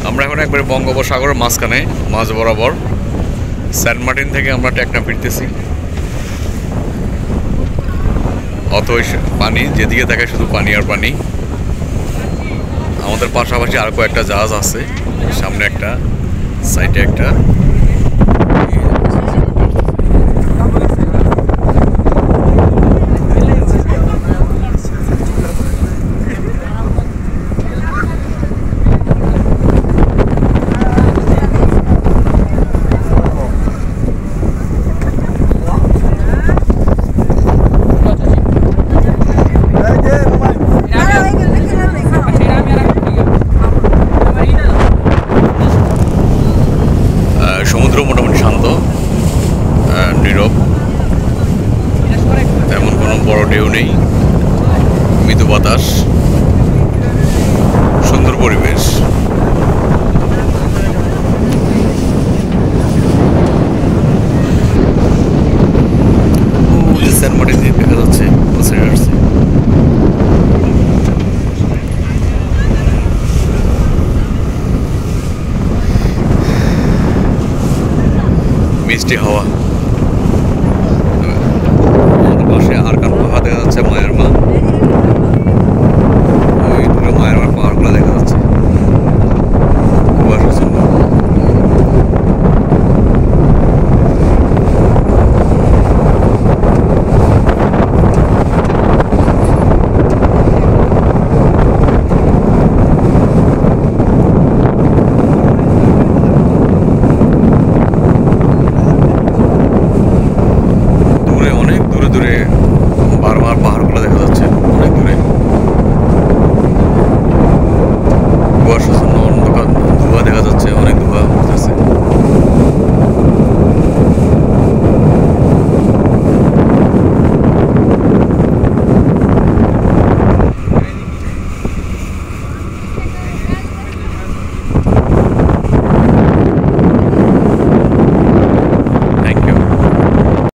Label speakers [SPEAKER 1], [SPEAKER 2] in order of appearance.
[SPEAKER 1] আমরা এখন একবারে বঙ্গোপসাগরের মাঝখানে, মাঝ বরাবর সেন্ট মার্টিন থেকে আমরা টেকনাফ ফিরতেছি। অথই পানি, যেদিকে দেখায় শুধু পানি আর পানি। আমাদের পাশাপাশি আর কয়েকটা জাহাজ আছে, সামনে একটা, সাইডে একটা। সমুদ্র মোটামুটি শান্ত, নীরব, তেমন কোনো বড় ঢেউ নেই, মৃদু বাতাস, সুন্দর পরিবেশ। সেন্ট মার্টিন দেখা যাচ্ছে, মিষ্টি হাওয়া।